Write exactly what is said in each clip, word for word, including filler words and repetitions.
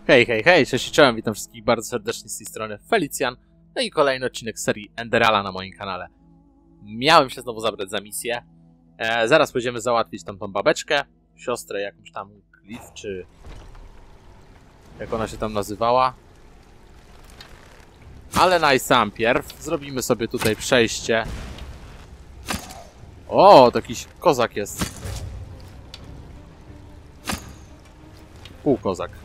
Hej, hej, hej, cześć i czołem, witam wszystkich bardzo serdecznie z tej strony Felicjan. No i kolejny odcinek serii Enderala na moim kanale. Miałem się znowu zabrać za misję. E, zaraz pójdziemy załatwić tam tą babeczkę, siostrę jakąś tam Cliff, czy jak ona się tam nazywała. Ale najsampierw zrobimy sobie tutaj przejście. O, to jakiś kozak jest. Półkozak.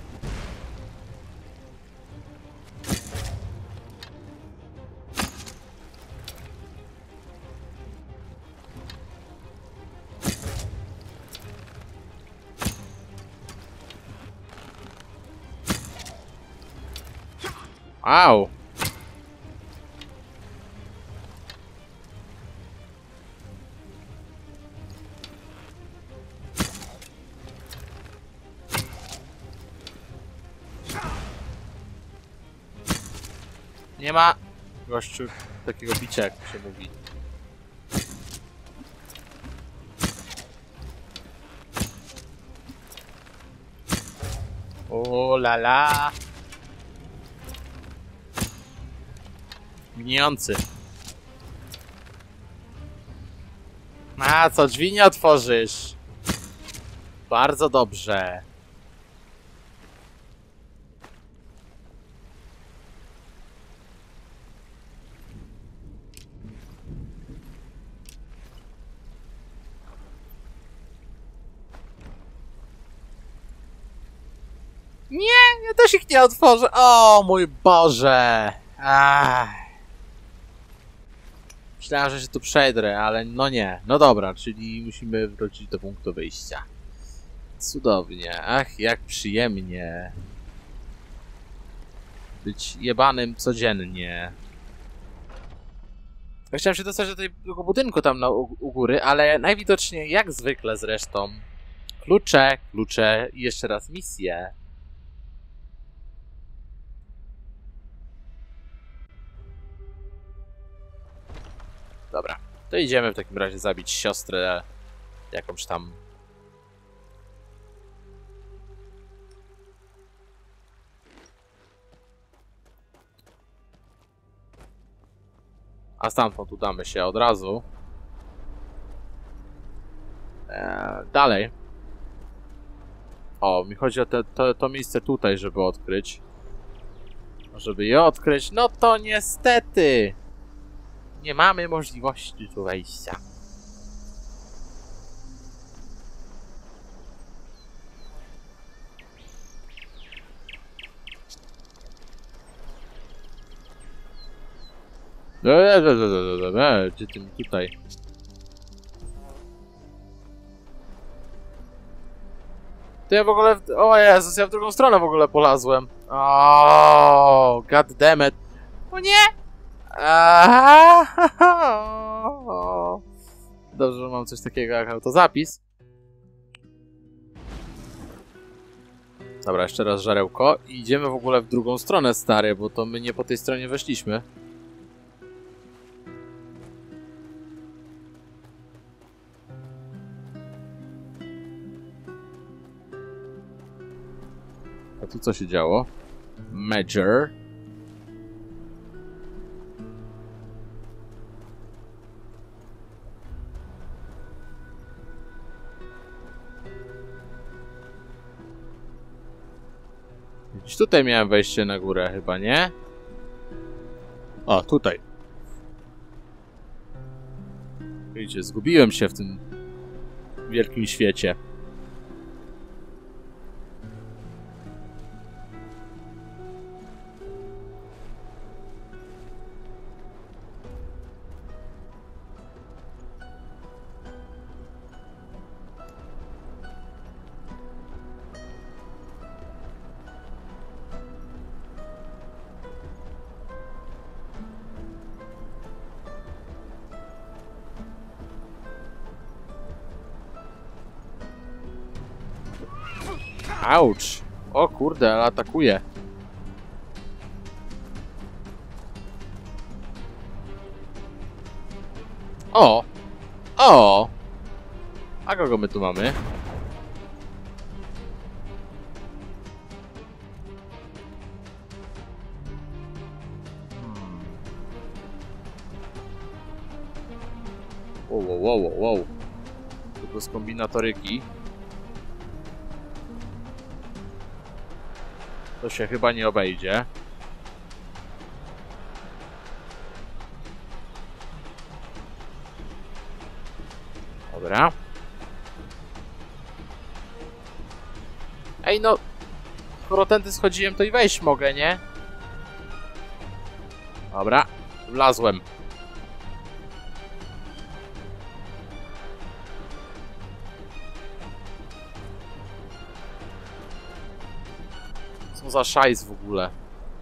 Au! Nie ma gościu takiego bicia, jak się mówi. O la la! Miniący. A co, drzwi nie otworzysz? Bardzo dobrze. Nie, ja też ich nie otworzę. O mój Boże. Ach. Myślałem, że się tu przejdę, ale no nie. No dobra, czyli musimy wrócić do punktu wyjścia. Cudownie. Ach, jak przyjemnie. Być jebanym codziennie. Ja chciałem się dostać do tego budynku tam na, u, u góry, ale najwidoczniej, jak zwykle zresztą, klucze, klucze i jeszcze raz misje. Dobra, to idziemy w takim razie zabić siostrę jakąś tam. A stamtąd udamy się od razu. Eee, dalej. O, mi chodzi o te, to, to miejsce tutaj, żeby odkryć. Żeby je odkryć, no to niestety nie mamy możliwości tu wejścia. Gdzie ty mi tutaj? To ja w ogóle... W... O Jezus, ja w drugą stronę w ogóle polazłem. O, god damn it. O nie! Dobrze, że mam coś takiego jak autozapis. Dobra, jeszcze raz żarełko. I idziemy w ogóle w drugą stronę, stary, bo to my nie po tej stronie weszliśmy. A tu co się działo? Major. Gdzieś tutaj miałem wejście na górę chyba, nie? O, tutaj. Widzicie, zgubiłem się w tym wielkim świecie. Auć! O kurde, ale atakuje. O! O! A kogo my tu mamy? Wow, wow, wow, wow, wow. Tylko z kombinatoryki. To się chyba nie obejdzie. Dobra. Ej, no... Skoro tędy schodziłem, to i wejść mogę, nie? Dobra. Wlazłem. Co za szajs w ogóle.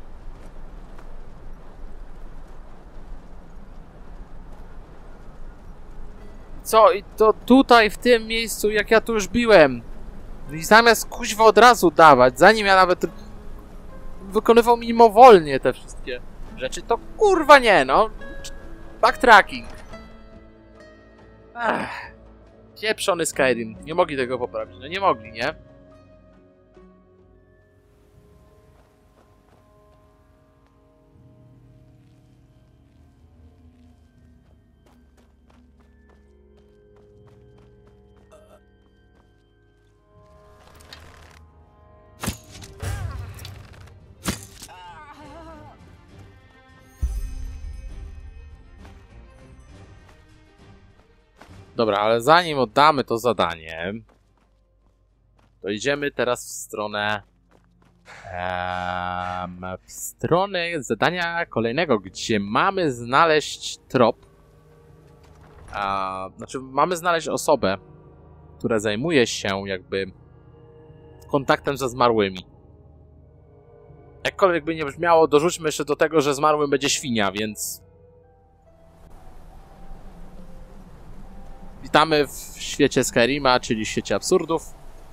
Co? I to tutaj, w tym miejscu, jak ja tu już biłem. I zamiast kuźwa od razu dawać, zanim ja nawet wykonywał mimowolnie te wszystkie rzeczy, to kurwa nie, no. Backtracking. Ech. Pieprzony Skyrim. Nie mogli tego poprawić. No nie mogli, nie? Dobra, ale zanim oddamy to zadanie, to idziemy teraz w stronę em, w stronę zadania kolejnego, gdzie mamy znaleźć trop. A, znaczy, mamy znaleźć osobę, która zajmuje się jakby kontaktem ze zmarłymi. Jakkolwiek by nie brzmiało, dorzućmy jeszcze do tego, że zmarłym będzie świnia, więc... Witamy w świecie Skyrima, czyli świecie absurdów.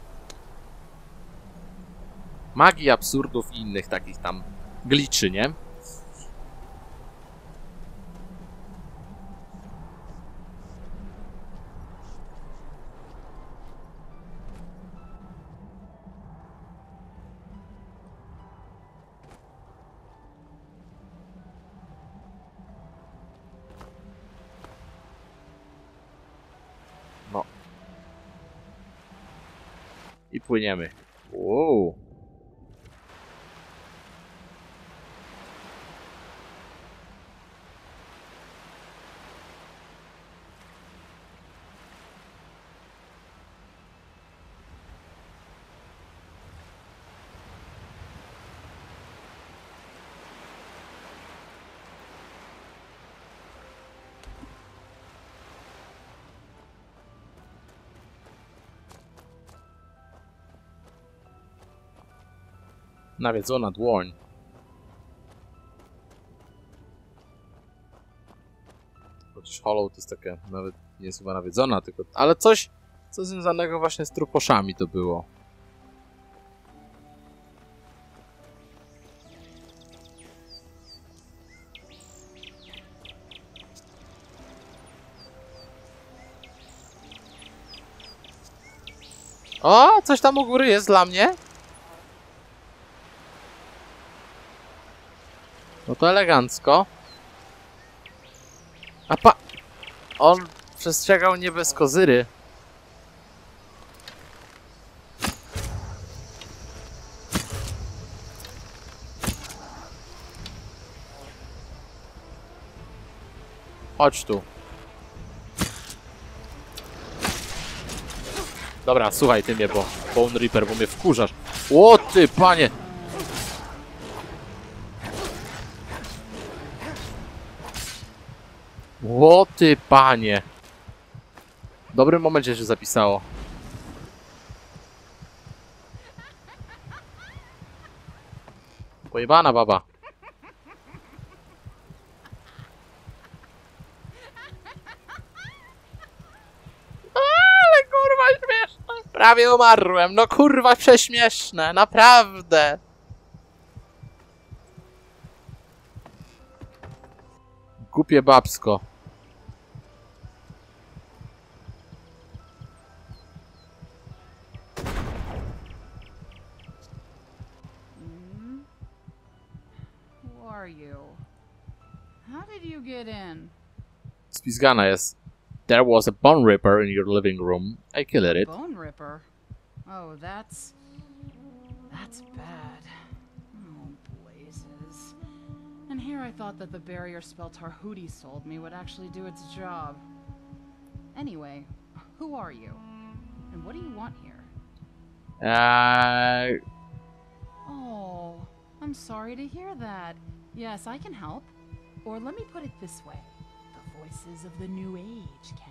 Magii, absurdów i innych takich tam gliczy, nie? No. I płyniemy. Wow. Nawiedzona dłoń. Chociaż Hollow to jest takie, nawet nie jest chyba nawiedzona, tylko... Ale coś, co związanego właśnie z truposzami to było. O, coś tam u góry jest dla mnie. No to elegancko. A pa... On przestrzegał nie bez kozyry. Chodź tu. Dobra, słuchaj ty mnie, bo Bone Reaper, bo mnie wkurzasz. O ty, panie! O ty, panie! W dobrym momencie się zapisało. Pojebana baba. Ale kurwa śmieszne. Prawie umarłem. No kurwa prześmieszne. Naprawdę. Głupie babsko. Who are you? How did you get in? Spizgana jest. There was a bone ripper in your living room. I killed it. Bone ripper? Oh, that's... That's bad. Oh, blazes. And here I thought that the barrier spell Tarhudi sold me would actually do its job. Anyway, who are you? And what do you want here? Uh... Oh, I'm sorry to hear that. Yes, I can help. Or let me put it this way. The voices of the New Age can.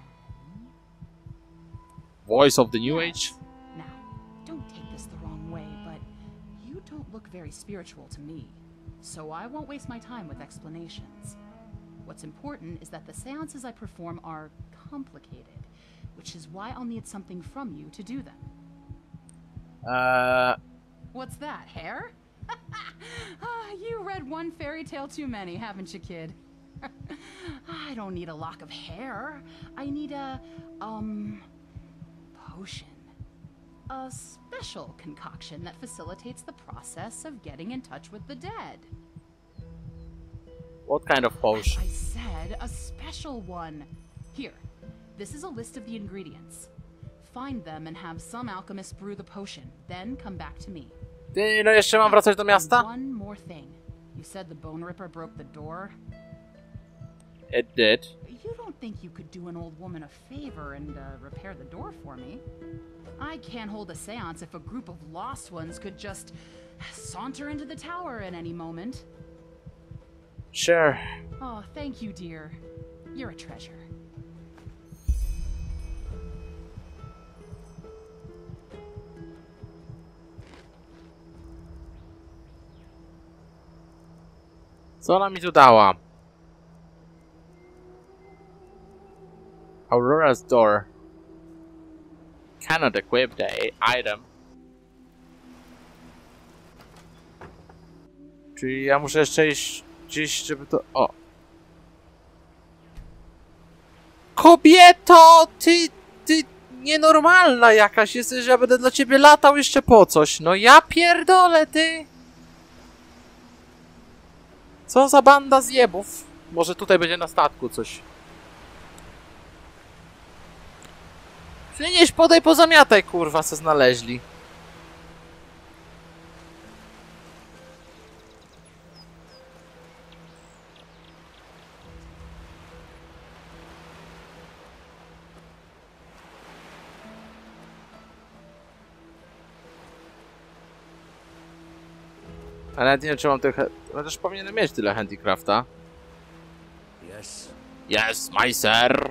Voice of the New Yes. Age? Now, don't take this the wrong way, but you don't look very spiritual to me. So I won't waste my time with explanations. What's important is that the seances I perform are complicated, which is why I'll need something from you to do them. Uh... What's that, hair? Ah, you read one fairy tale too many, haven't you, kid? I don't need a lock of hair. I need a, um, potion. A special concoction that facilitates the process of getting in touch with the dead. What kind of potion? I said a special one. Here, this is a list of the ingredients. Find them and have some alchemist brew the potion. Then come back to me. Ty, no jeszcze mam wracać do miasta? And one more thing. You said the Bone Ripper broke the door. It did. You don't think you could do an old woman a favor and uh, repair the door for me? I can't hold a seance if a group of lost ones could just saunter into the tower at any moment. Sure. Oh, thank you, dear. You're a treasure. Co ona mi tu dała? Aurora's door. Cannot equip the item. Czyli ja muszę jeszcze iść gdzieś, żeby to... O! Kobieto! Ty... Ty... Nienormalna jakaś jesteś, że ja będę dla ciebie latał jeszcze po coś. No ja pierdolę, ty! Co za banda zjebów? Może tutaj będzie na statku coś. Przynieś, podaj, pozamiataj, kurwa, co znaleźli. Ale nawet nie wiem, czy mam tych... Chociaż powinienem mieć tyle handicrafta. Yes. Yes, my sir!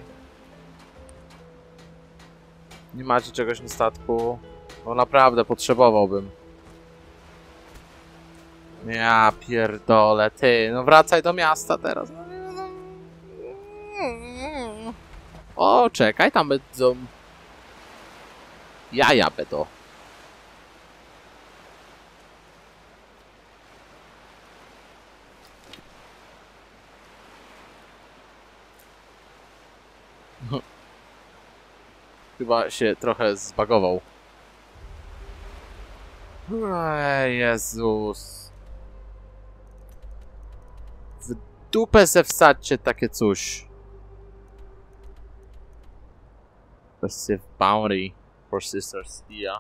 Nie macie czegoś na statku? No naprawdę, potrzebowałbym. Ja pierdolę, ty, no wracaj do miasta teraz. O, czekaj, tam będą... Jaja będą. Chyba się trochę zbagował. Ej, Jezus. W dupę se wsadźcie takie coś. Passive bounty for Sisters Dia.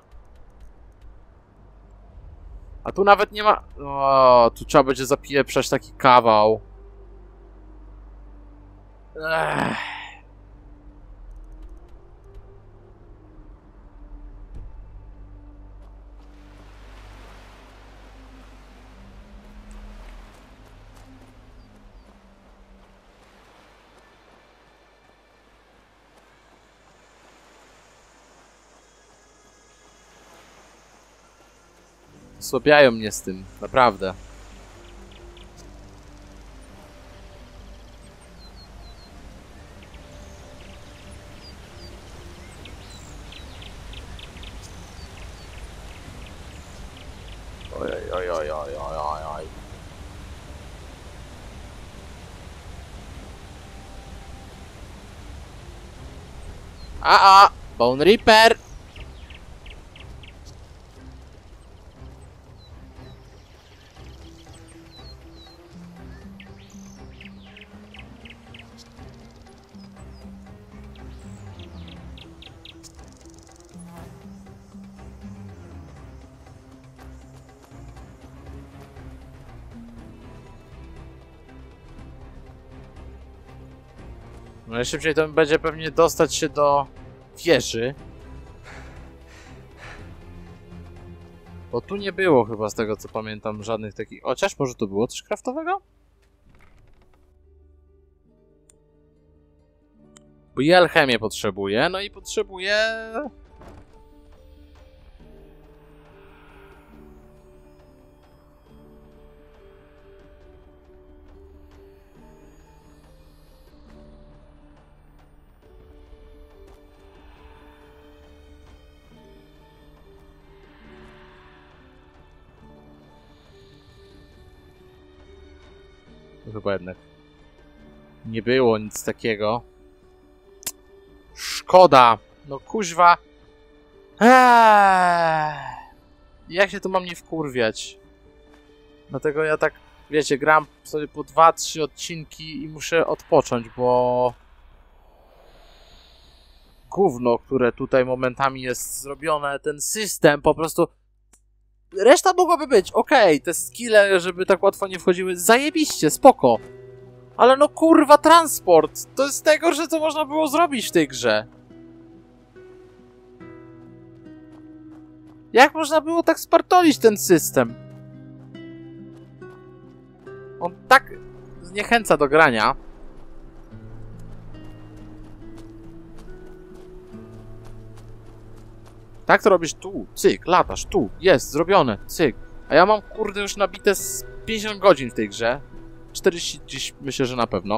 A tu nawet nie ma... O, tu trzeba będzie zapieprzać taki kawał. Ech. Słabiają mnie z tym, naprawdę. Oj, oj, oj, oj, oj, oj, oj. A, a, Bone Reaper! Najszybciej to będzie pewnie dostać się do wieży. Bo tu nie było chyba, z tego co pamiętam, żadnych takich... Chociaż może to było coś kraftowego? Bo i alchemię potrzebuję, no i potrzebuję... Chyba jednak nie było nic takiego. Szkoda. No kuźwa. Eee. Jak się tu mam nie wkurwiać? Dlatego ja tak, wiecie, gram sobie po dwa trzy odcinki i muszę odpocząć, bo... Gówno, które tutaj momentami jest zrobione, ten system po prostu... Reszta mogłaby być, okej, okay, te skille, żeby tak łatwo nie wchodziły, zajebiście, spoko. Ale no kurwa, transport, to jest najgorsze, co można było zrobić w tej grze. Jak można było tak spartolić ten system? On tak zniechęca do grania. Tak to robisz tu, cyk, latasz, tu, jest, zrobione, cyk. A ja mam, kurde, już nabite z pięćdziesiąt godzin w tej grze. czterdzieści dziś myślę, że na pewno.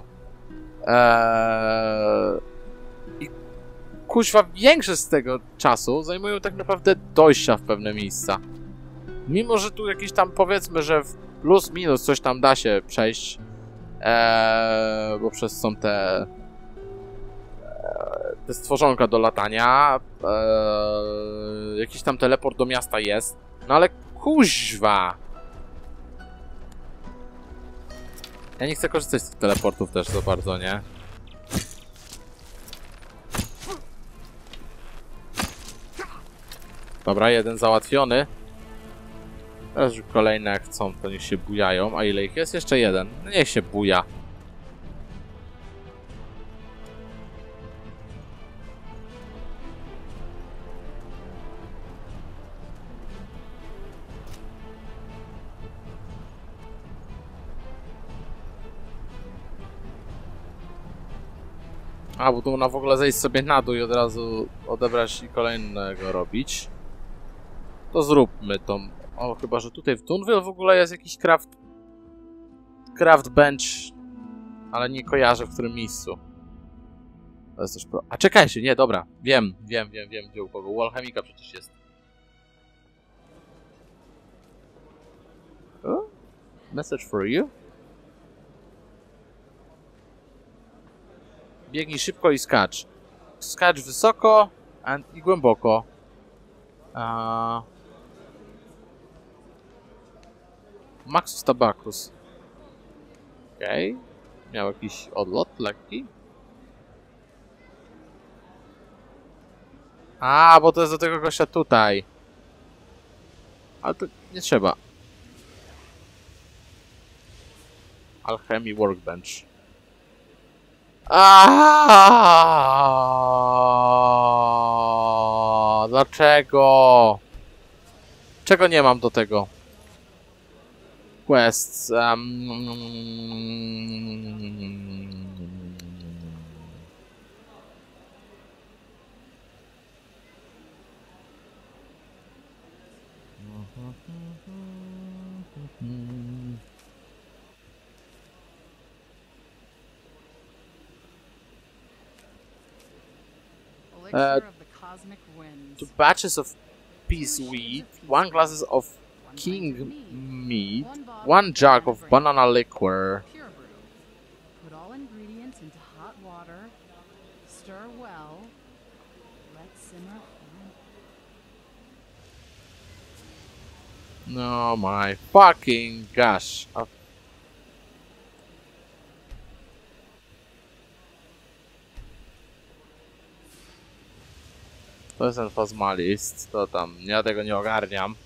Eee... I kuźwa, większość z tego czasu zajmują tak naprawdę dojścia w pewne miejsca. Mimo, że tu jakieś tam, powiedzmy, że w plus minus coś tam da się przejść. Eee... Bo przez są te... te stworzonka do latania, eee, jakiś tam teleport do miasta jest, no ale kuźwa! Ja nie chcę korzystać z tych teleportów też za bardzo, nie? Dobra, jeden załatwiony. Teraz już kolejne jak chcą, to niech się bujają. A ile ich jest? Jeszcze jeden. No niech się buja. A, bo tu można w ogóle zejść sobie na dół i od razu odebrać i kolejnego robić. To zróbmy to. O, chyba, że tutaj w Dunville w ogóle jest jakiś craft... Craft bench. Ale nie kojarzę w którym miejscu. To jest też pro... A czekajcie, nie, dobra. Wiem, wiem, wiem, wiem, gdzie u kogo. U alchemika przecież jest. O? Message for you? Biegnij szybko i skacz. Skacz wysoko and i głęboko. Uh... Maxus Tabacus. Okej. Okay. Miał jakiś odlot lekki. A, bo to jest do tego gościa tutaj. Ale to nie trzeba. Alchemy Workbench. Aaaa! Dlaczego? Czego nie mam do tego? Quests. Um... Uh, two batches of peace wheat, one glasses of king meat, one jug of banana liquor. Put all ingredients into hot water, stir well, let simmer. No my fucking gosh. Oh. To jest ten Phasmalist, to tam, ja tego nie ogarniam.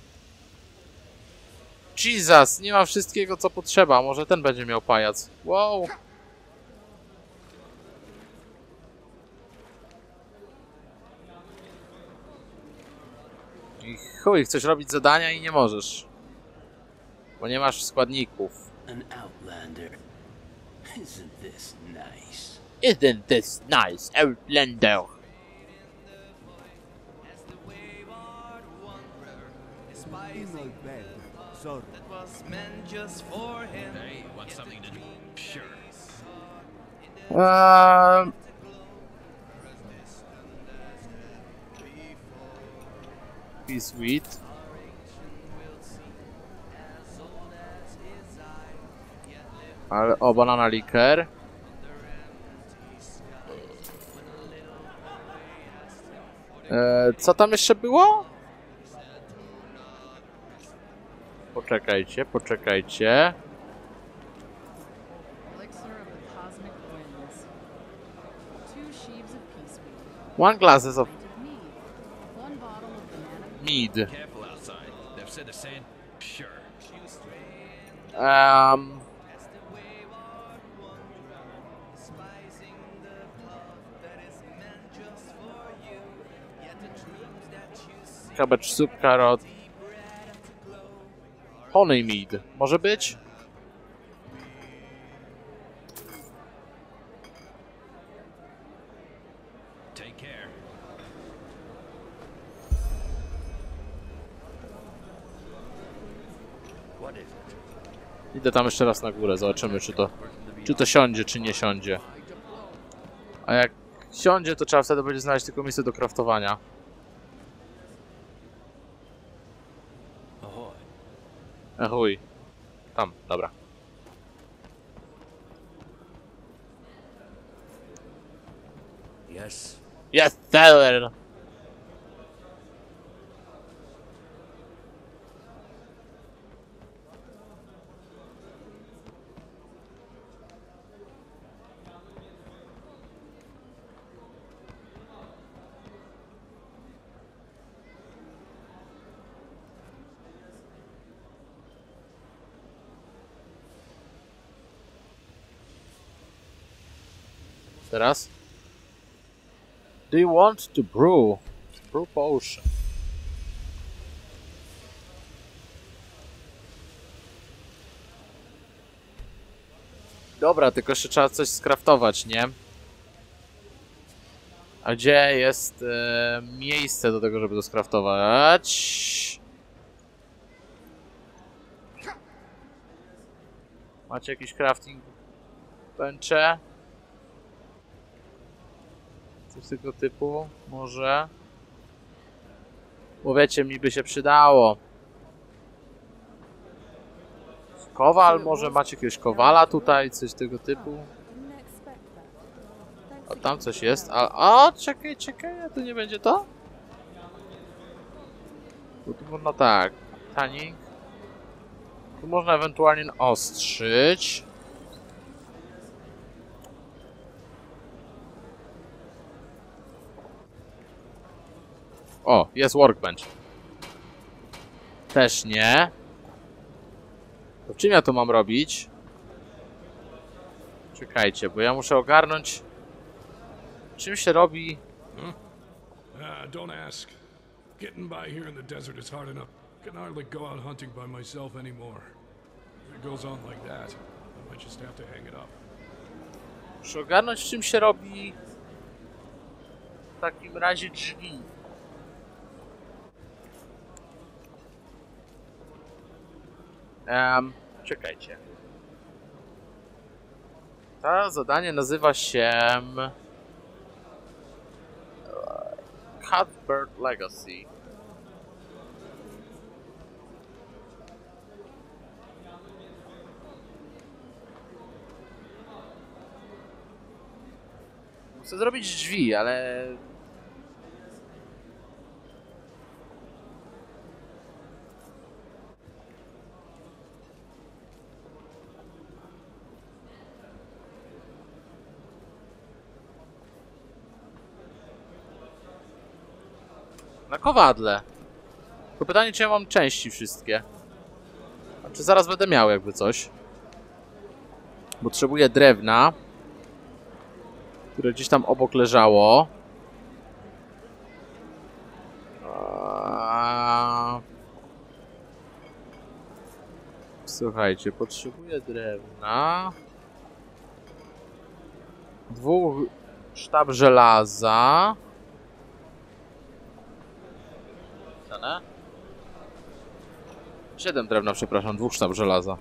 Jesus, nie ma wszystkiego co potrzeba, może ten będzie miał pajac. Wow. chuj, chcesz robić zadania i nie możesz. Bo nie masz składników. An outlander. Isn't this nice? Isn't this nice, Outlander? Sorry. Hey, want something to do? Sure. Um... Be sweet. Ale o, banana liker. E, co tam jeszcze było? Poczekajcie, poczekajcie. Elixir of the cosmic winds. Two sheaves of peaceweed. One glasses of Mead. One bottle of banana. mead. Careful outside. They've said the same. Sure. Um, cabbage soup, carrot. Honey mead. Może być? Take care. What is it? Idę tam jeszcze raz na górę, zobaczymy czy to, czy to siądzie, czy nie siądzie. A jak siądzie, to trzeba wtedy będzie znaleźć tylko miejsce do craftowania. Ahoy. E chuj. Tam, dobra. Yes. Yes, sir! Teraz? Do you want to brew? Brew potion. Dobra, tylko jeszcze trzeba coś skraftować, nie? A gdzie jest e, miejsce do tego, żeby to skraftować? Macie jakiś crafting bencze? Coś tego typu? Może? Bo wiecie, mi by się przydało. Kowal? Może macie jakiegoś kowala tutaj? Coś tego typu? A tam coś jest? A, a czekaj, czekaj, a to nie będzie to? Bo tu można tak. Tanik. Tu można ewentualnie naostrzyć. O, jest workbench. Też nie. To czym ja to mam robić? Czekajcie, bo ja muszę ogarnąć, czym się robi. Ah, don't ask. Getting by here in the desert is hard enough. Can hardly go out hunting by myself anymore. If it goes on like that, I might just have to hang it up. Muszę ogarnąć, czym się robi w takim razie drzwi. Um, czekajcie. To zadanie nazywa się Cuthbert Legacy. Chcę zrobić drzwi, ale na kowadle. Tylko pytanie, czy ja mam części wszystkie. A czy zaraz będę miał jakby coś. Potrzebuję drewna, które gdzieś tam obok leżało. A... Słuchajcie, potrzebuję drewna. Dwóch sztab żelaza. Cenę? Siedem drewna, przepraszam, dwóch sztab żelaza.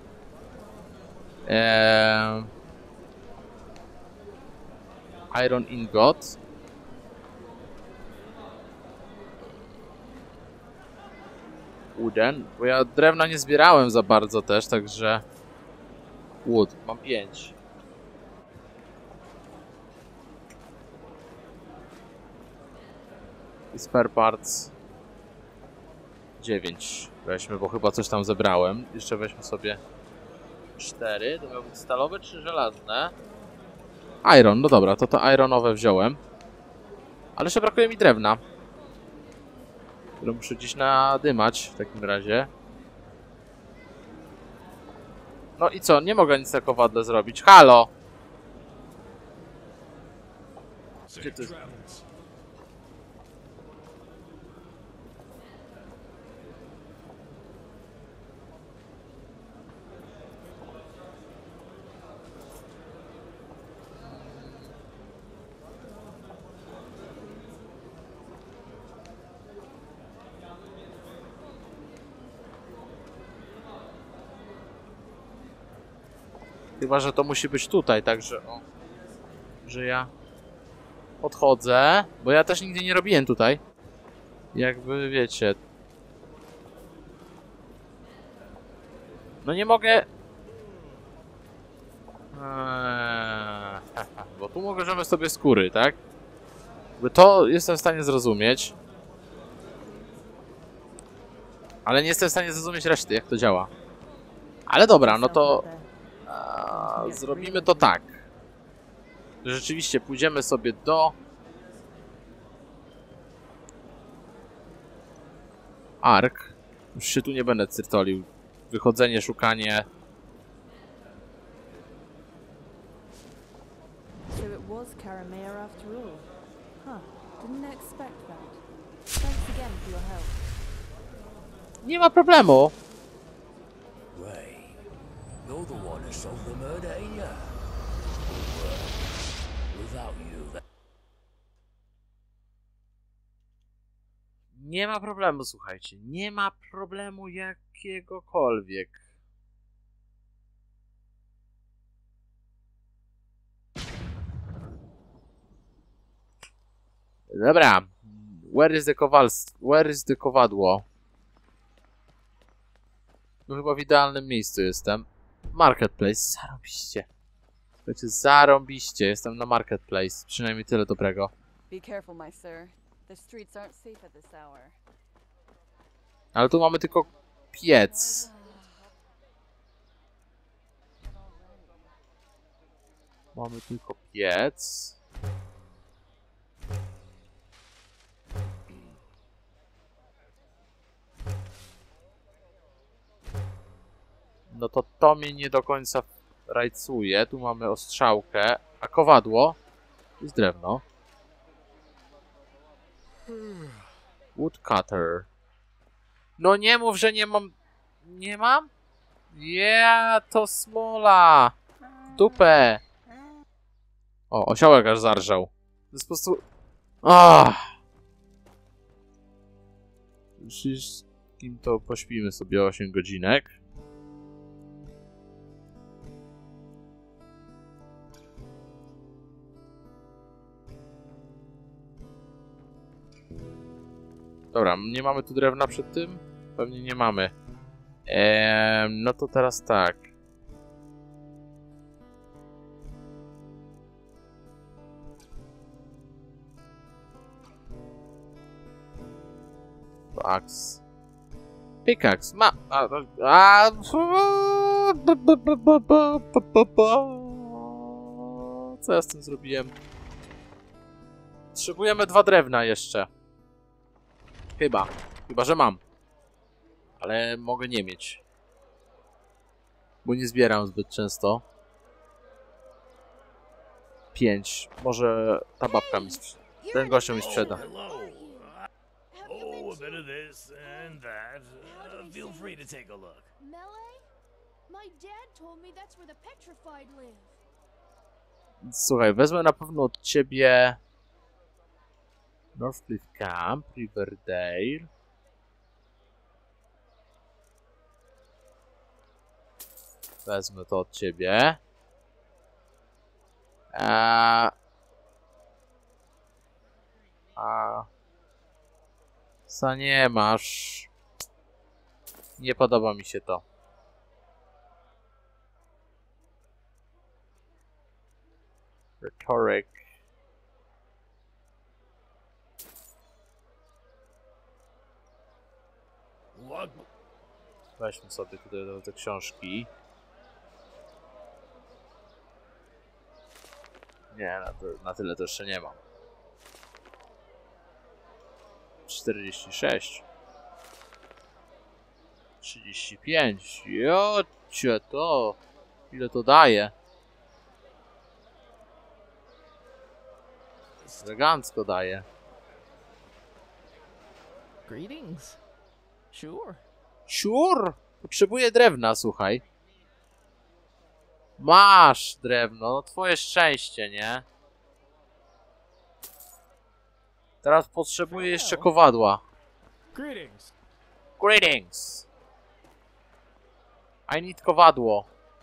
Eee... Iron ingot. Wooden, bo ja drewna nie zbierałem za bardzo też, także... Wood, mam pięć. I spare parts dziewięć. Weźmy, bo chyba coś tam zebrałem. Jeszcze weźmy sobie cztery. To miało być stalowe czy żelazne? Iron, no dobra, to to ironowe wziąłem. Ale jeszcze brakuje mi drewna, które muszę gdzieś nadymać w takim razie. No i co? Nie mogę nic na kowadle zrobić. Halo! Gdzie ty? Chyba, że to musi być tutaj, także o, że ja odchodzę, bo ja też nigdy nie robiłem tutaj. Jakby wiecie. No nie mogę. Eee, bo tu możemy sobie skóry, tak? Jakby to jestem w stanie zrozumieć. Ale nie jestem w stanie zrozumieć reszty, jak to działa. Ale dobra, no to a, zrobimy to tak. Rzeczywiście pójdziemy sobie do Ark. Już się tu nie będę cyrtolił. Wychodzenie, szukanie. So it was Caramea after all. Huh, didn't expect that. Thanks again for your help. Nie ma problemu. Ray, you're the one who solved the murder, ain't ya? Without you, that... Nie ma problemu, słuchajcie. Nie ma problemu jakiegokolwiek. Dobra. Where is the kowals... Where is the kowadło? No chyba w idealnym miejscu jestem. Marketplace. Zarąbiście. Słuchajcie, zarąbiście. Jestem na Marketplace. Przynajmniej tyle dobrego. Be careful, my sir. The streets aren't safe at this hour. Ale tu mamy tylko piec. Mamy tylko piec. No to to mnie nie do końca rajcuje. Tu mamy ostrzałkę, a kowadło jest drewno. Woodcutter. No nie mów, że nie mam... Nie mam? Yeah, to smola. Dupę. O, osiołek aż zarżał. To jest po prostu... Ah. Wszystkim to pośpimy sobie osiem godzinek. Dobra, nie mamy tu drewna przed tym? Pewnie nie mamy. Eee, no to teraz tak. Axe. Pickaxe. Ma... A... a co ja z tym zrobiłem? Potrzebujemy dwa drewna jeszcze. Chyba. Chyba, że mam. Ale mogę nie mieć. Bo nie zbieram zbyt często. Pięć. Może ta babka mi sprzeda. Ten gościu mi sprzeda. Hello. Oh, a bit of this and that. Uh, feel free to take a look. Melee? My dad told me that's where the petrified live. Słuchaj, wezmę na pewno od ciebie Northcliff Camp, Riverdale. Wezmę to od ciebie. Eee... A... Co nie masz? Nie podoba mi się to. Rhetoric. What? Weźmy sobie tutaj te książki. Nie, na, to, na tyle to jeszcze nie mam. czterdzieści sześć. trzydzieści pięć. Jocie to. Ile to daje? Elegancko daje. Greetings. Sure. Sure. Potrzebuję drewna, słuchaj. Masz drewno, no twoje szczęście, nie? Teraz potrzebuję jeszcze kowadła. Greetings. Greetings. I need kowadło.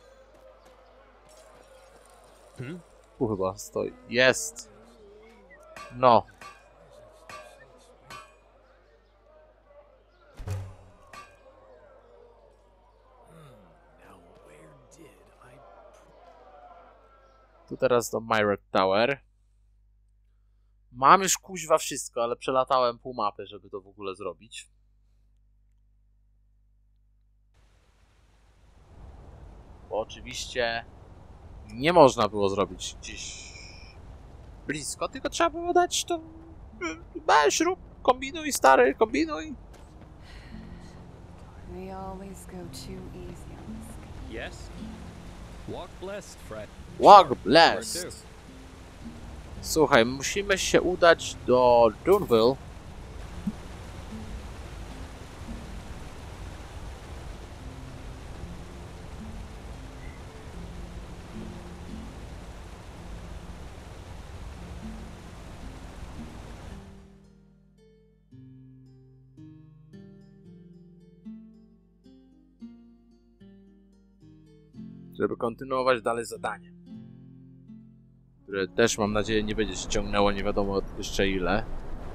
Hmm? Tu chyba stoi. Jest. No. Now where did I... Tu teraz do Myrick Tower. Mam już kuźwa wszystko, ale przelatałem pół mapy, żeby to w ogóle zrobić. Bo oczywiście nie można było zrobić gdzieś blisko, tylko trzeba było dać to... Weź, rób, kombinuj, stary, kombinuj. We always go too easy on this. Yes? Walk blessed, Fred. Walk Where blessed. to? Słuchaj, musimy się udać do Dunville. Żeby kontynuować dalej zadanie. Które też mam nadzieję nie będzie się ciągnęło nie wiadomo jeszcze ile.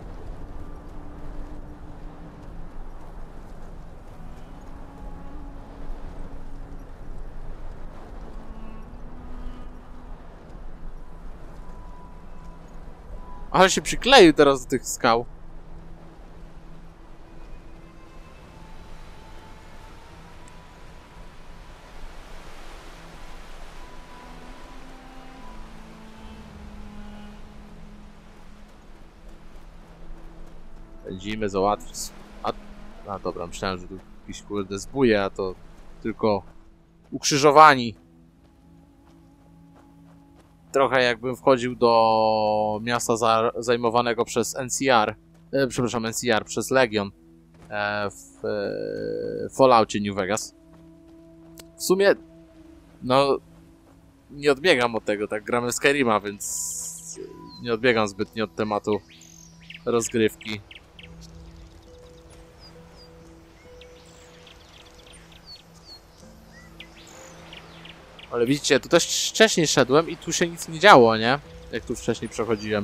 Ale się przykleił teraz do tych skał. Pędzimy załatwić. A, a dobra, myślałem, że tu jakiś kurde zbóje, a to tylko ukrzyżowani. Trochę jakbym wchodził do miasta za, zajmowanego przez N C R. E, przepraszam, N C R, przez Legion e, w e, Falloutie New Vegas. W sumie, no, nie odbiegam od tego, tak gramy w Skyrima, więc nie odbiegam zbytnio od tematu rozgrywki. Ale widzicie, tu też wcześniej szedłem i tu się nic nie działo, nie? Jak tu wcześniej przechodziłem.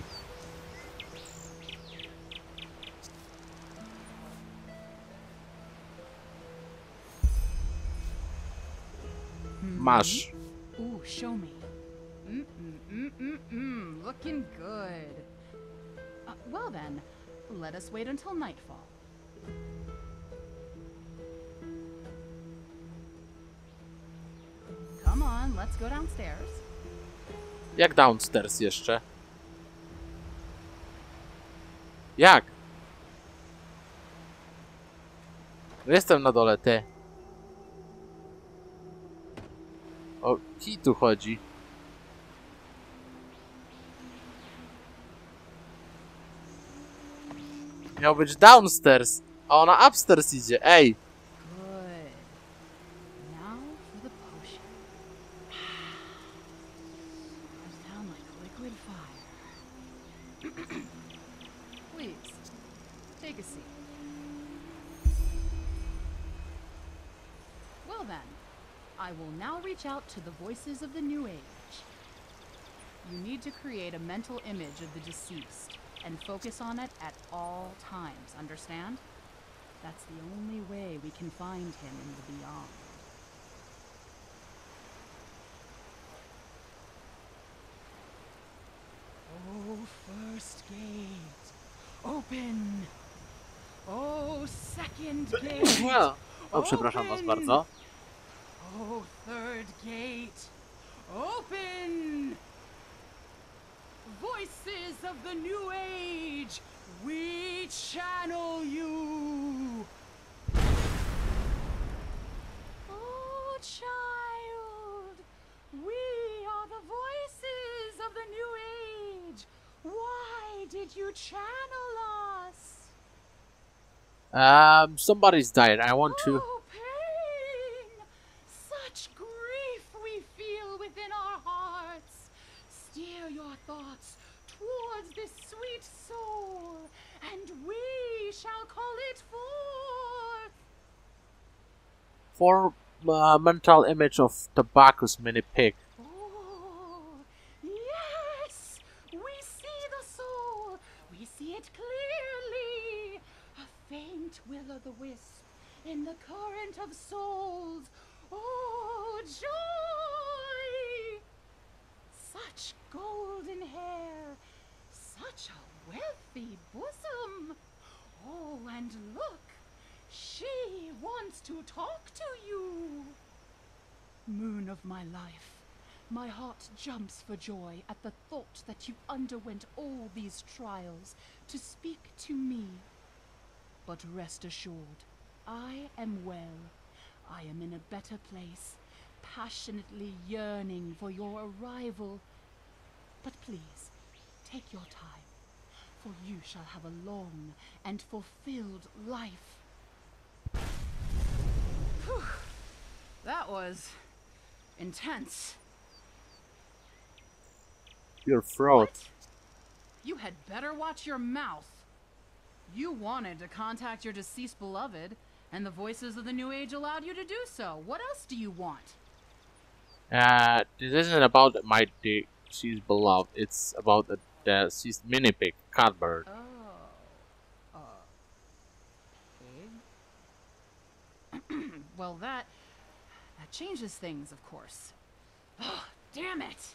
Masz. Ooh, show me. Mm mm mm mm mm. Looking good. Uh, well then, let us wait until nightfall. Come on, let's go downstairs. Jak downstairs jeszcze? Jak? No jestem na dole, ty. O kij tu chodzi. Miał być downstairs, a ona upstairs idzie, ej. Good. Now for the legacy. Well then, I will now reach out to the voices of the New Age. You need to create a mental image of the deceased and focus on it at all times, understand? That's the only way we can find him in the beyond. Oh, first gate, open! Oh, second gate, Well, o, przepraszam was bardzo. Oh, third gate, open! Voices of the New Age, we channel you! Oh, child, we are the voices of the New Age. Why did you channel us? Um, somebody's died. I want to. Oh, pain! Such grief we feel within our hearts. Steer your thoughts towards this sweet soul, and we shall call it forth. For uh, mental image of Tobacco's mini pig. Oh, yes! We see the soul. We see it clearly. A faint will-o'-the-wisp in the current of souls. Oh, joy! Such golden hair, such a wealthy bosom. Oh, and look, she wants to talk to you. Moon of my life, my heart jumps for joy at the thought that you underwent all these trials to speak to me. But rest assured, I am well. I am in a better place, passionately yearning for your arrival. But please, take your time, for you shall have a long and fulfilled life. Whew. That was intense. Your throat. What? You had better watch your mouth. You wanted to contact your deceased beloved, and the voices of the New Age allowed you to do so. What else do you want? Uh, this isn't about my deceased beloved. It's about the deceased mini pig, Catbird. Oh. Uh. Pig? Well, that... that changes things, of course. Oh, damn it!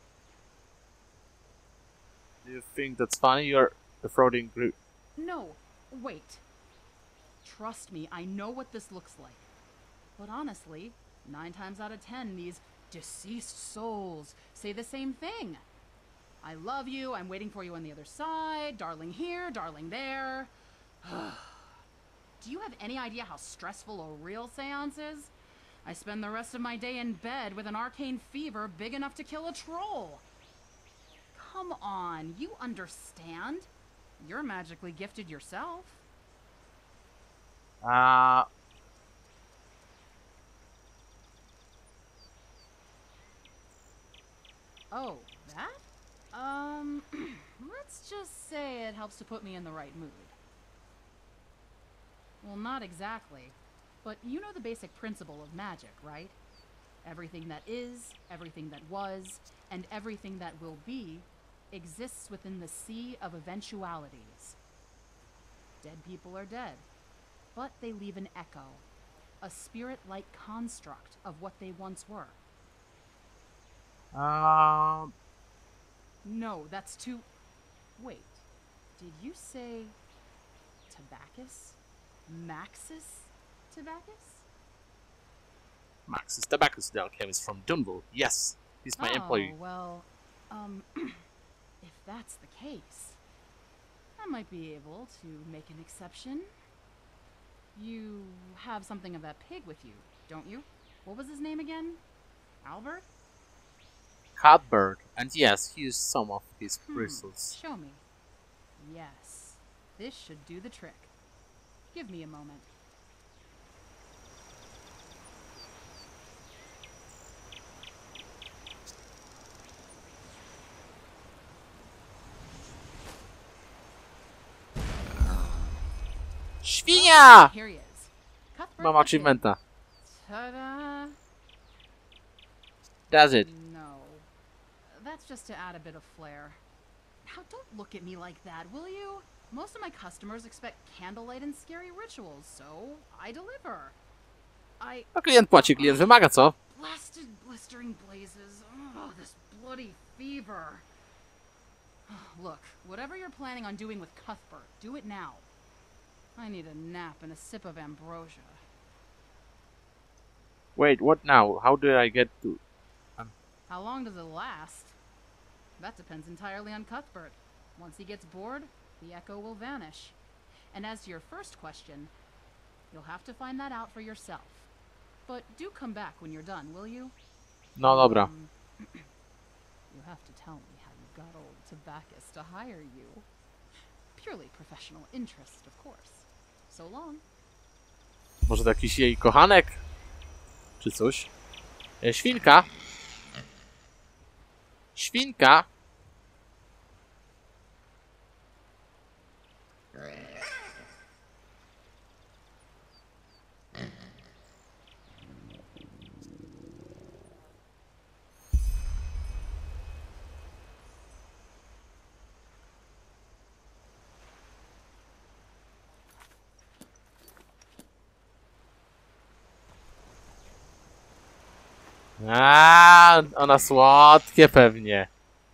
Do you think that's funny? You're defrauding group. No, wait. Trust me, I know what this looks like. But honestly, nine times out of ten, these deceased souls say the same thing. I love you, I'm waiting for you on the other side, darling here, darling there. Do you have any idea how stressful a real seance is? I spend the rest of my day in bed with an arcane fever big enough to kill a troll. Come on, you understand? You're magically gifted yourself. Uh... Oh, that? Um, let's just say it helps to put me in the right mood. Well, not exactly. But you know the basic principle of magic, right? Everything that is, everything that was, and everything that will be exists within the sea of eventualities. Dead people are dead, but they leave an echo, a spirit-like construct of what they once were. Um... No, that's too... Wait, did you say... Tobacchus? Maxis Tobacchus? Maxis Tobacchus, the alchemist from Dunville. Yes, he's my oh, employee. well, um, if that's the case, I might be able to make an exception. You have something of that pig with you, don't you? What was his name again? Albert? Catbird, and yes, he used some of his Hmm, bristles. show me. Yes, this should do the trick. Give me a moment. Świnia! Here he is. Cuthbert Mam the achievementa. King. Ta-da! Does it? No. That's just to add a bit of flair. Now don't look at me like that, will you? Most of my customers expect candlelight and scary rituals, so I deliver. I... No klient płaci, klient wymaga, co? Blasted blistering blazes. Oh, this bloody fever. Look, whatever you're planning on doing with Cuthbert, do it now. I need a nap and a sip of ambrosia. Wait, what now? How do I get to... How long does it last? That depends entirely on Cuthbert. Once he gets bored, the echo will vanish. And as to your first question, you'll have to find that out for yourself. But do come back when you're done, will you? No dobra. Um, you have to tell me how you got old Tobaccus to hire you. Purely professional interest, of course. So long. Może to jakiś jej kochanek? Czy coś? E, świnka? Świnka? A, ona słodkie pewnie.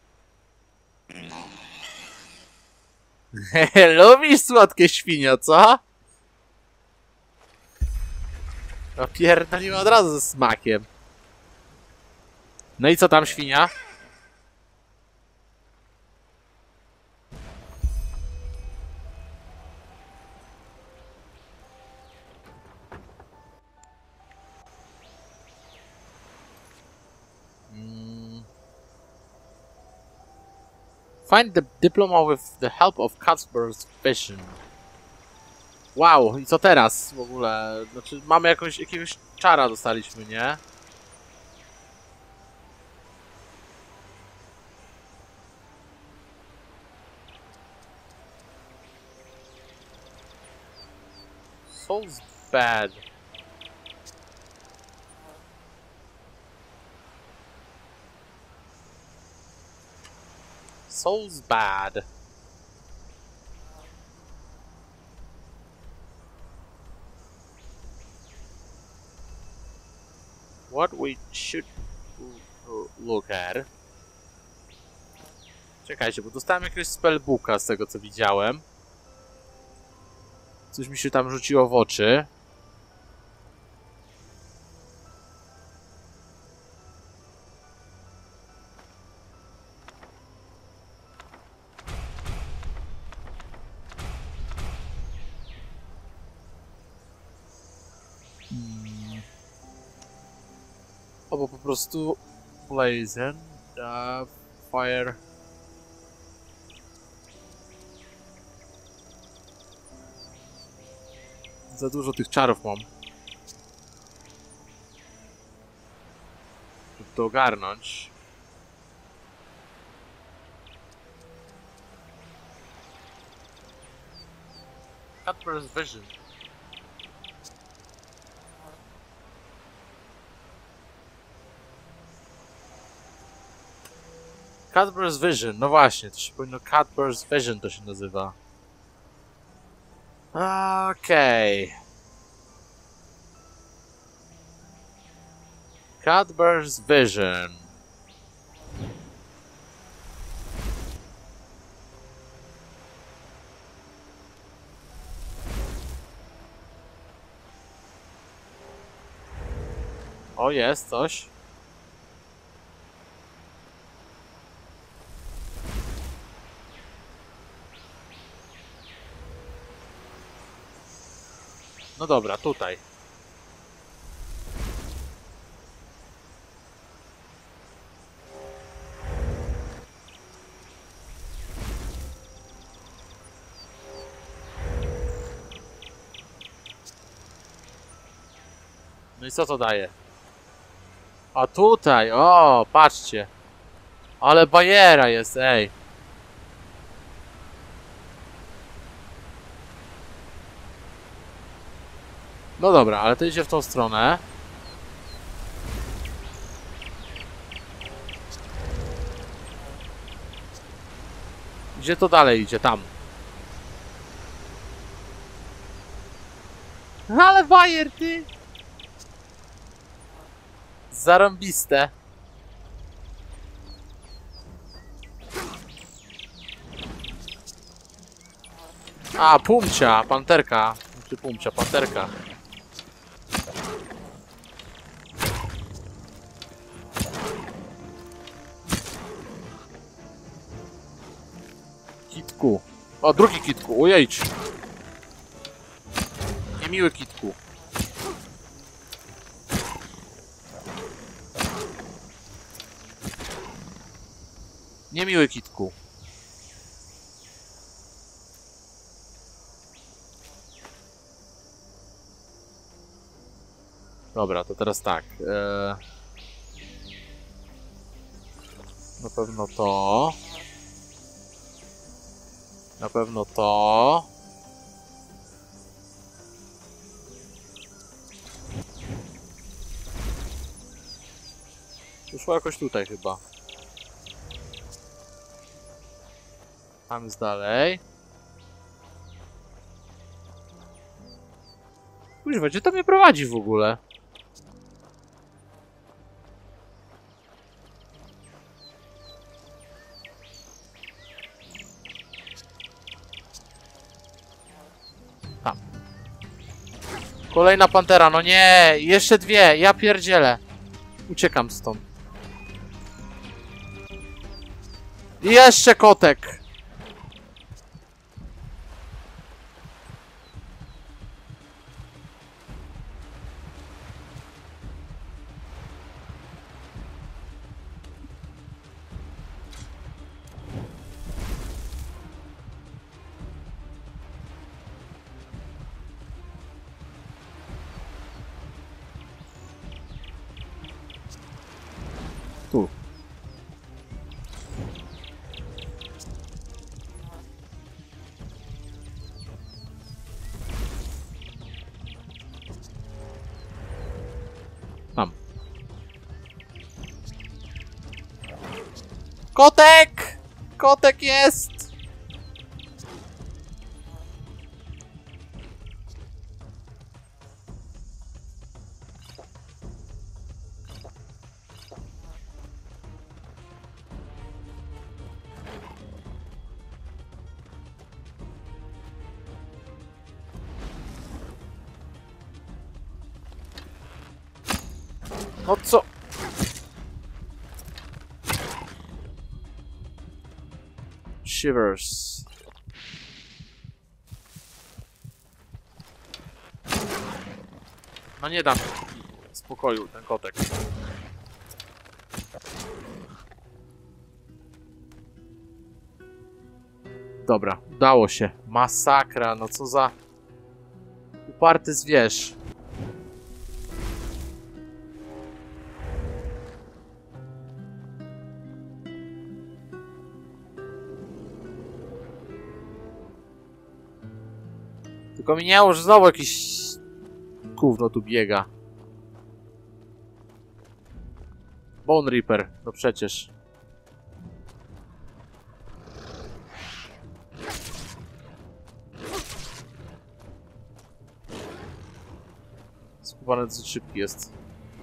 Lubisz słodkie świnio, co? No pierdoliła od razu ze smakiem. No i co tam, świnia? Find the diploma with the help of Cuthbert's vision. Wow, i co teraz w ogóle? Znaczy, mamy jakąś, jakiegoś czara dostaliśmy, nie? Soul's bad. Soul's bad. What we should look at. Czekajcie, bo dostałem jakiegoś spellbooka z tego co widziałem. Coś mi się tam rzuciło w oczy. Albo po prostu Blazon, uh, Fire. Za dużo tych czarów mam, żeby to ogarnąć. Cuthbert's vision. Cuthbert's Vision, no właśnie, to się powinno Cuthbert's Vision to się nazywa. Okej. Okay. Cuthbert's Vision. O, jest coś. No dobra, tutaj. No i co to daje? A tutaj, o, patrzcie. Ale bajera jest, ej. No dobra, ale to idzie w tą stronę. Gdzie to dalej idzie? Tam. Ale bajer, ty! Zarąbiste. A, pumcia, panterka. Czy pumcia, panterka. Kitku. O, drugi kitku, ojejcz. Niemiły kitku. Niemiły kitku. Dobra, to teraz tak. Eee... Na pewno to. Na pewno to. Wyszło jakoś tutaj chyba. Tam jest dalej. Kuźwa, gdzie to mnie prowadzi w ogóle? Tam. Kolejna pantera, no nie! Jeszcze dwie! Ja pierdzielę! Uciekam stąd. I jeszcze kotek! Tu. Tam. Kotek! Kotek jest! No co? Shivers. No nie dam spokoju, ten kotek. Dobra, udało się. Masakra, no co za uparty zwierz. Tylko mi nie że znowu jakiś gówno tu biega. Bone Reaper, no przecież. Skupany dosyć szybki jest.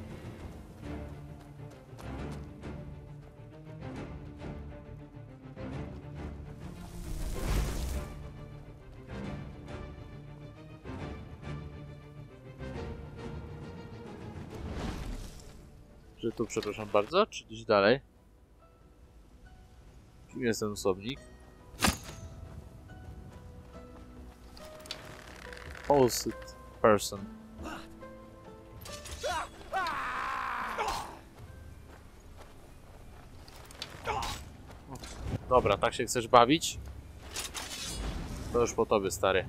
Czy tu, przepraszam bardzo, czy gdzieś dalej? Kim jest ten osobnik? Opposite person. Dobra, tak się chcesz bawić? To już po tobie, stary.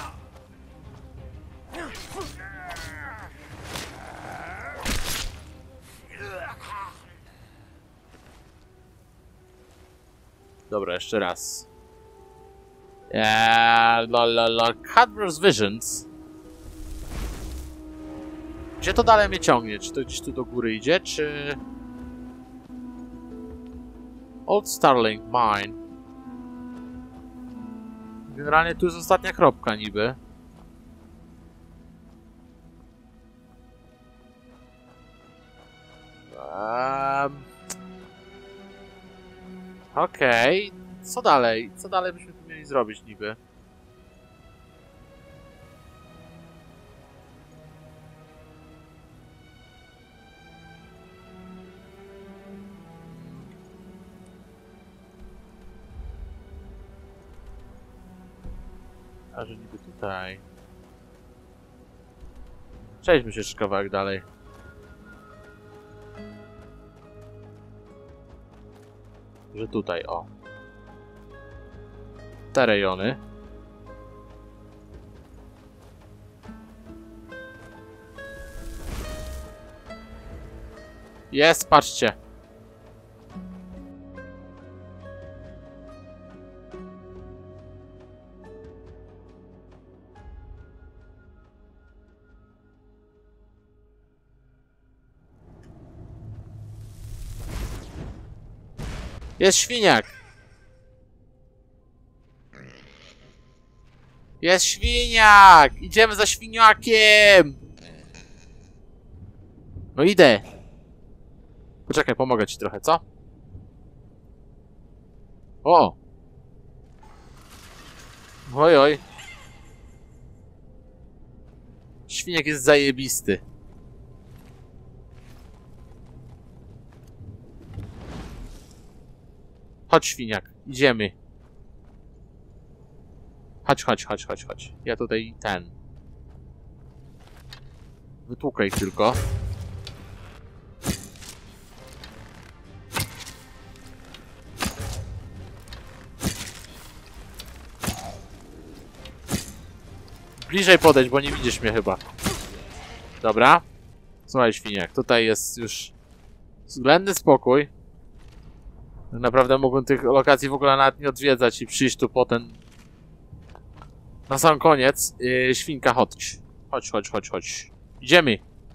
Dobra, jeszcze raz. Eee, la la la. Cadver's Visions. Gdzie to dalej mnie ciągnie? Czy to gdzieś tu do góry idzie, czy... Old Starling Mine. Generalnie tu jest ostatnia kropka niby. Um... Okej. Okay. Co dalej? Co dalej byśmy tu mieli zrobić niby? A że niby tutaj. Przejdźmy się jeszcze kawałek dalej. Że tutaj, o. Te rejony. Jest, patrzcie. Jest świniak! Jest świniak! Idziemy za świniakiem! No idę! Poczekaj, pomogę ci trochę, co? O! Oj, oj. Świniak jest zajebisty. Chodź, świniak, idziemy. Chodź, chodź, chodź, chodź, chodź. Ja tutaj ten... Wytłukę ich tylko. Bliżej podejść, bo nie widzisz mnie chyba. Dobra. Słuchaj, świniak, tutaj jest już względny spokój. Tak naprawdę mógłbym tych lokacji w ogóle nawet nie odwiedzać i przyjść tu potem. Na sam koniec. Yy, świnka, chodź. Chodź, chodź, chodź, chodź. Idziemy.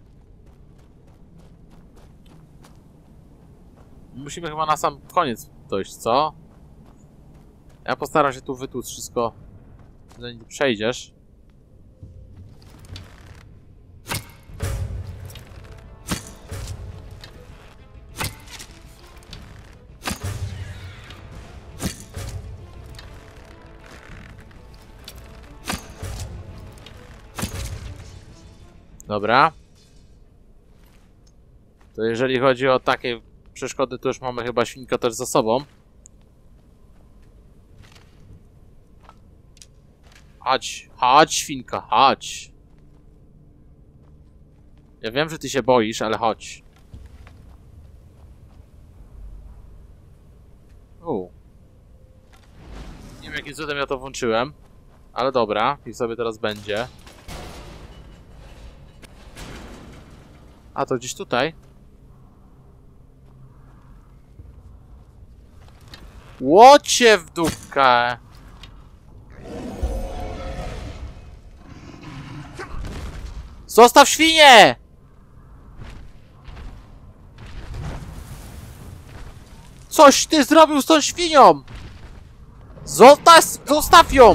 Musimy chyba na sam koniec dojść, co? Ja postaram się tu wytłuc wszystko, zanim przejdziesz. Dobra. To jeżeli chodzi o takie przeszkody, to już mamy chyba świnkę też za sobą. Chodź, chodź świnka, chodź. Ja wiem, że ty się boisz, ale chodź. U. Nie wiem, jakim cudem ja to włączyłem. Ale dobra, i sobie teraz będzie. A to gdzieś tutaj. Łocie w dupkę. Zostaw świnię! Coś ty zrobił z tą świnią! Zostaw, zostaw ją!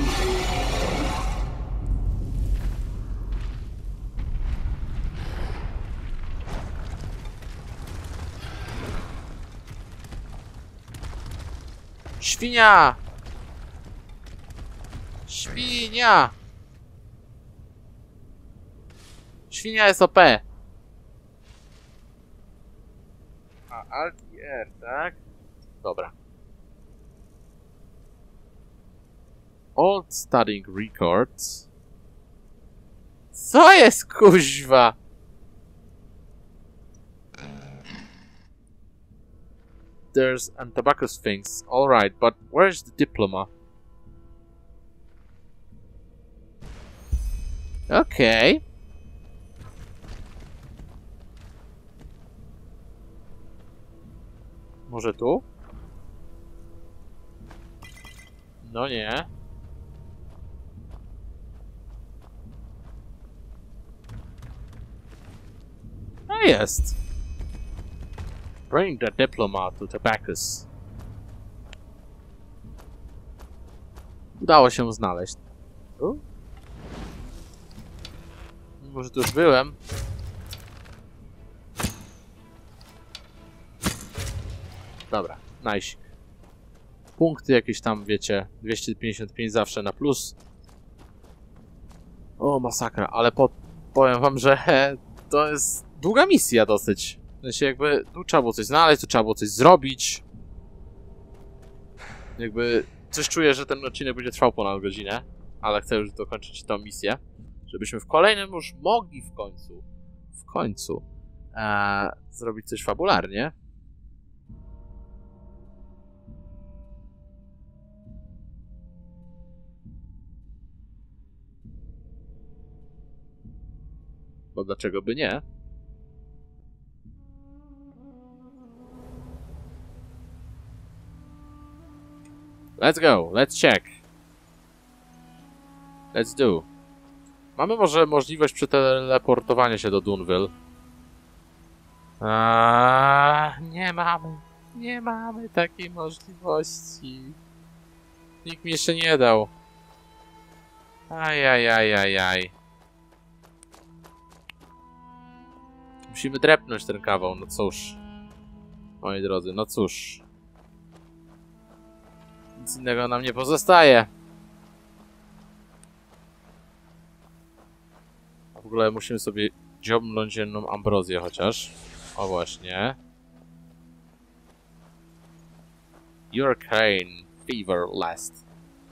Świnia! Świnia! Świnia jest O P. A, Alt i R, tak? Dobra. Old Studying Records. Co jest, kuźwa? There's and tobacco things. All right, but where's the diploma? Okay. Może tu? No nie. jest? Bring the diplomat to Tobacus. Udało się znaleźć. U? Może tu już byłem. Dobra, nice. Punkty jakieś tam, wiecie, dwieście pięćdziesiąt pięć zawsze na plus. O, masakra, ale po, powiem wam, że to jest długa misja dosyć. W sensie jakby tu trzeba było coś znaleźć, tu trzeba było coś zrobić. Jakby coś czuję, że ten odcinek będzie trwał ponad godzinę, ale chcę już dokończyć tą misję, żebyśmy w kolejnym już mogli w końcu, w końcu e, zrobić coś fabularnie. Bo dlaczego by nie? Let's go, let's check. Let's do. Mamy może możliwość przeteleportowania się do Dunville. Aaaa, nie mamy. Nie mamy takiej możliwości. Nikt mi jeszcze nie dał. Ajajajajaj. Musimy drepnąć ten kawał, no cóż. Moi drodzy, no cóż. Nic innego nam nie pozostaje. A w ogóle musimy sobie dziobnąć jedną ambrozję chociaż. O właśnie. Your crane fever last.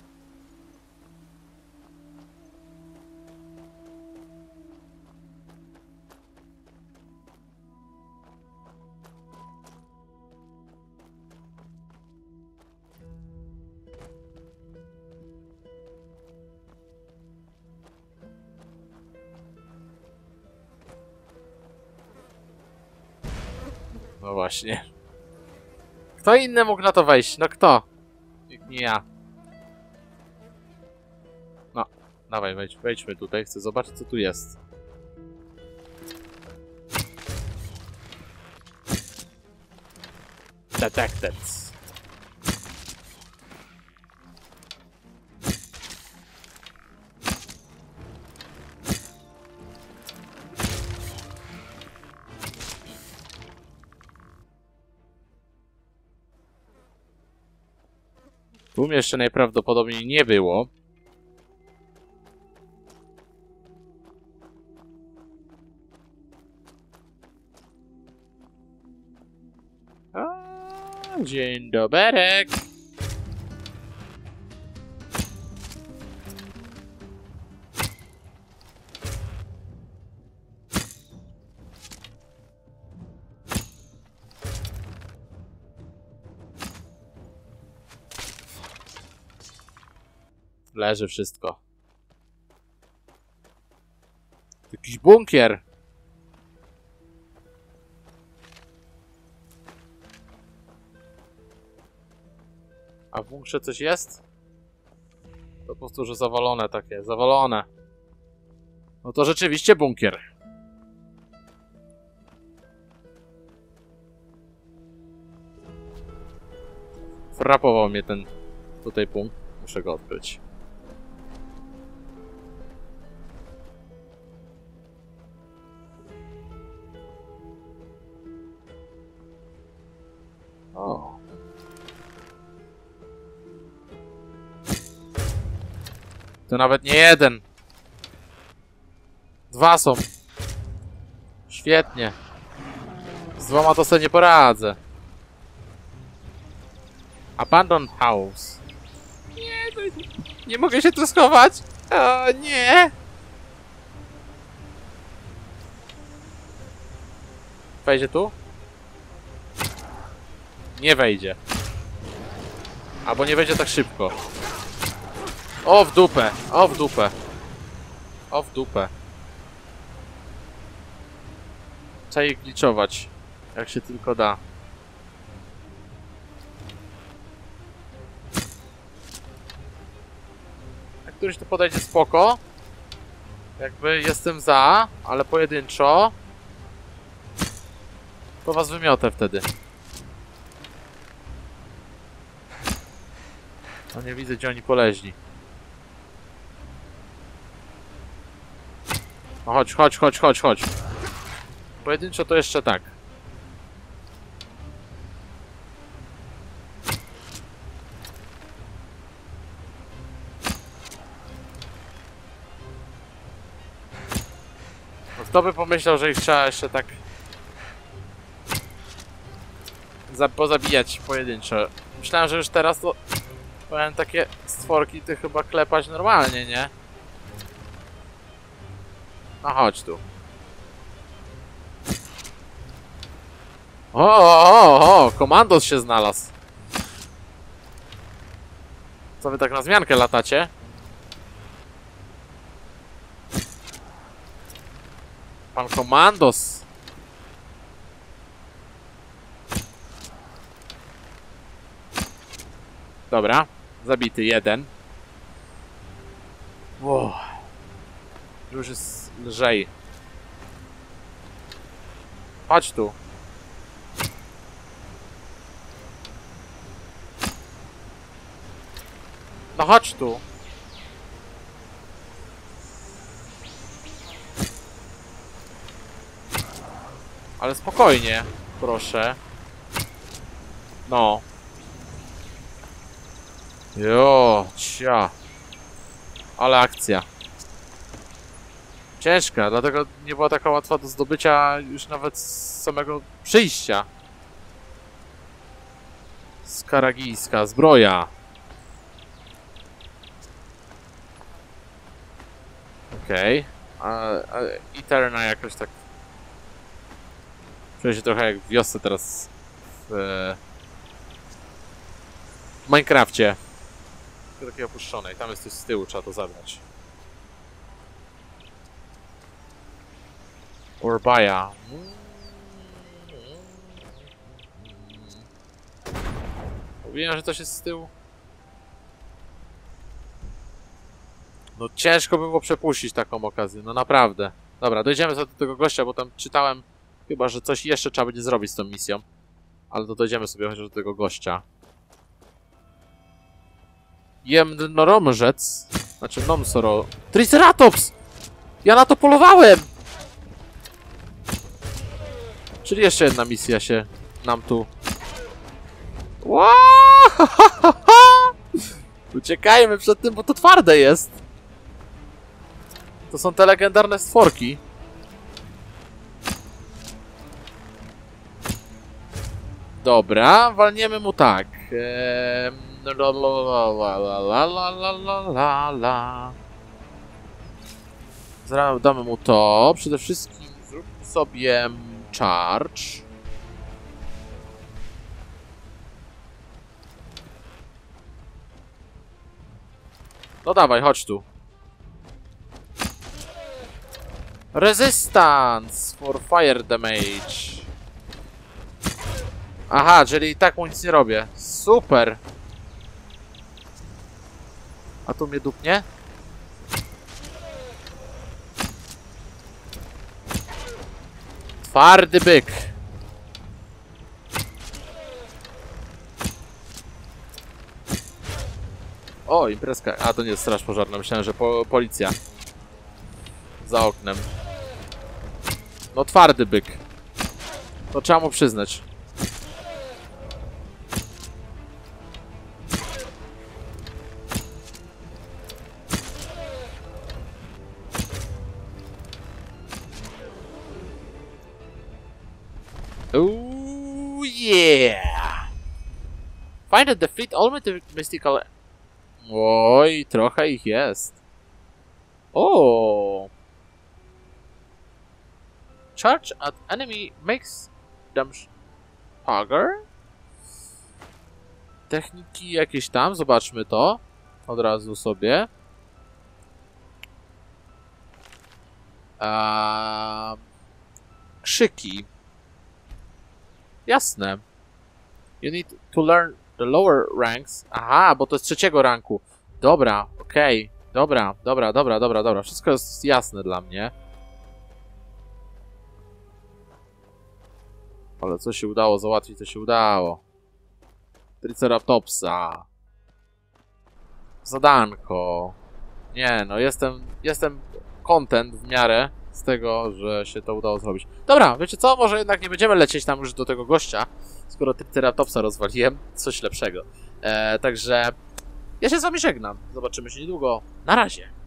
No właśnie. Kto inny mógł na to wejść? No kto? Nie ja. No, dawaj, wejdź, wejdźmy tutaj. Chcę zobaczyć, co tu jest. Detected. Tu mnie jeszcze najprawdopodobniej nie było. A, dzień doberek. Leży wszystko. Jakiś bunkier. A w bunkrze coś jest? To po prostu, że zawalone takie, zawalone. No to rzeczywiście bunkier. Frapował mnie ten tutaj punkt. Muszę go odkryć. O. To nawet nie jeden. Dwa są. Świetnie. Z dwoma to sobie nie poradzę. Abandoned house. Nie, to nie mogę się tu schować. O nie. Wejdzie tu? Nie wejdzie. Albo nie wejdzie tak szybko. O w dupę, o w dupę. O w dupę. Trzeba je gliczować, jak się tylko da. Jak któryś tu podejdzie spoko. Jakby jestem za, ale pojedynczo. To was wymiotę wtedy. No nie widzę, gdzie oni poleźli. No chodź, chodź, chodź, chodź, chodź. Pojedynczo to jeszcze tak. No kto by pomyślał, że ich trzeba jeszcze tak za pozabijać pojedynczo. Myślałem, że już teraz to powiem takie stworki ty chyba klepać normalnie, nie? No chodź tu. O, o, o, o, komandos się znalazł. Co wy tak na zmiankę latacie? Pan komandos. Dobra, zabity jeden. Wow. Już jest lżej. Chodź tu. No chodź tu. Ale spokojnie, proszę. No. Jo, cia. Ale akcja. Ciężka, dlatego nie była taka łatwa do zdobycia już nawet z samego przyjścia. Skaragijska zbroja. Okej. Okay. A, a Eterna jakoś tak... Czuję się trochę jak w wiosce teraz w, w Minecrafcie. Takiej opuszczonej. Tam jest coś z tyłu, trzeba to zabrać. Orbaja. Mówiłem, że coś jest z tyłu. No ciężko by było przepuścić taką okazję, no naprawdę. Dobra, dojdziemy sobie do tego gościa, bo tam czytałem chyba, że coś jeszcze trzeba będzie zrobić z tą misją. Ale to dojdziemy sobie chociaż do tego gościa. Jednorożec. Znaczy Nomsoro. Triceratops! Ja na to polowałem! Czyli jeszcze jedna misja się nam tu... Wow! Uciekajmy przed tym, bo to twarde jest. To są te legendarne stworki. Dobra, walniemy mu tak. Eee, la, la, la, la, la, la, la, la, la, la. Zaraz damy mu to. Przede wszystkim zróbmy sobie charge. No dawaj, chodź tu. Resistance for fire damage. Aha, czyli i tak mu nic nie robię. Super. A tu mnie dupnie? Twardy byk. O, imprezka. A, to nie jest straż pożarna. Myślałem, że po policja. Za oknem. No twardy byk. To trzeba mu przyznać. Ooh, yeah! Find and defeat all mystical... Oj, trochę ich jest. O. Charge at enemy makes them stagger. Techniki jakieś tam, zobaczmy to. Od razu sobie. Um, krzyki. Jasne. You need to learn the lower ranks. Aha, bo to jest trzeciego ranku. Dobra, okej. Okay. Dobra, dobra, dobra, dobra, dobra. Wszystko jest jasne dla mnie. Ale co się udało załatwić, to się udało. Triceratopsa. Zadanko. Nie, no jestem, jestem content w miarę z tego, że się to udało zrobić. Dobra, wiecie co? Może jednak nie będziemy lecieć tam już do tego gościa, skoro Triceratopsa rozwaliłem. Coś lepszego. E, także ja się z wami żegnam. Zobaczymy się niedługo. Na razie.